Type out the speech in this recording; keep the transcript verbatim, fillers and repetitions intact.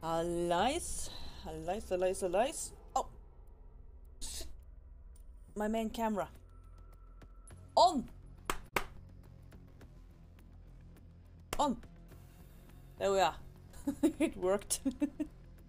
Alice, Alice, Alice, Alice. Oh, shit. My main camera. On. On. There we are. It worked.